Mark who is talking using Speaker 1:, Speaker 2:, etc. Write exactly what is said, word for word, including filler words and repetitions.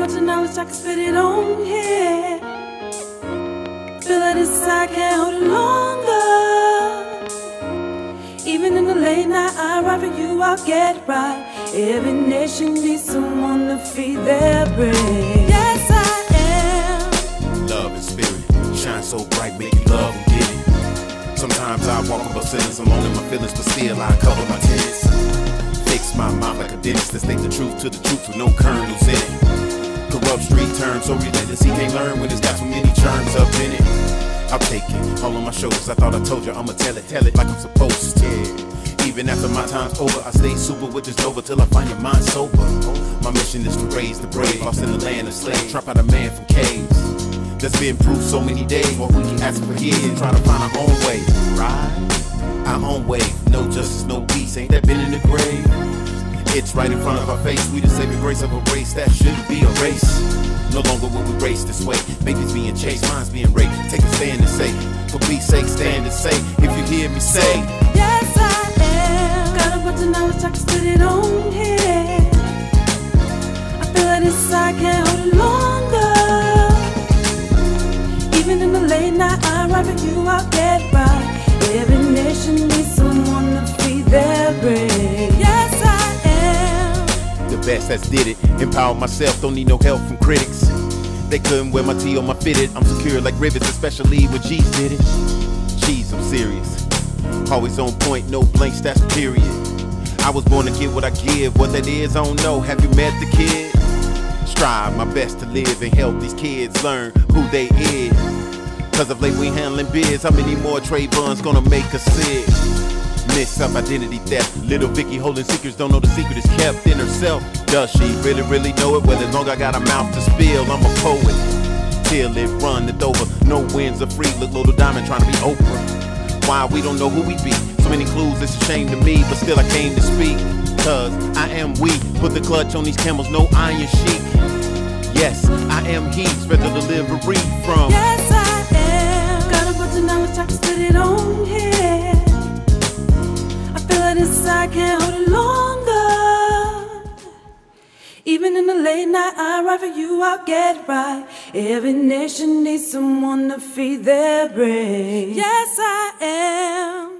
Speaker 1: bunch of knowledge, I can spit it on here. Feel that inside, can't hold it longer. Even in the late night, I ride for you, I'll get it right. Every nation needs someone to feed their brain. Yes, I am.
Speaker 2: Love and spirit, shine so bright, make you love and get it. Sometimes I walk above sentence, alone in my feelings, but still I cover my tenants. Fix my mind like a dentist that state the truth to the truth with no kernels in it. Corrupt street terms so relentless, he can't learn when it's got so many germs up in it. I'll take it, all on my shoulders, I thought I told you, I'ma tell it, tell it like I'm supposed to. Even after my time's over, I stay super with this Nova till I find your mind sober. My mission is to raise the brave, lost in the land of slaves, trap out a man from caves. There's been proof so many days, what we can ask for here, try to find our own way, right? Our own way, no justice, no peace, ain't that been in the grave? It's right in front of our face, we the saving grace of a race that shouldn't be a race. No longer will we race this way, babies being chased, minds being raped. Take a stand and say, for peace sake, stand and say, if you hear me say,
Speaker 1: yes I am. Got a bunch of knowledge, I can spit it on here. I feel that inside, can't hold it longer. Even in the late night, I ride for you, I'll get it right. Every nation needs someone to feed their brain. Yes I am.
Speaker 2: The best that's did it, empower myself, don't need no help from critics. They couldn't wear my T on my fitted, I'm secure like rivets, especially when G's did it. G's, I'm serious, always on point, no blanks, that's period. I was born to give what I give, what that is, I don't know, have you met the kid? Strive my best to live and help these kids learn who they is. Cause of late we handling biz, how many more Trayvons gonna make us sick? Mix up identity theft, little Vicky holding secrets, don't know the secret is kept in herself. Does she really, really know it? Well, as long as I got a mouth to spill, I'm a poet. Till it run it over, no wins are free, look Little Diamond trying to be Oprah. Why we don't know who we be, so many clues, it's a shame to me, but still I came to speak. Cause I am weak, put the clutch on these camels, no iron sheik. Yes, I am he, spread the delivery from.
Speaker 1: Yes I am. Got a bunch of knowledge, I can spit it on here. I feel that inside, can't hold it longer. Even in the late night, I ride for you, I'll get it right. Every nation needs someone to feed their brain. Yes I am.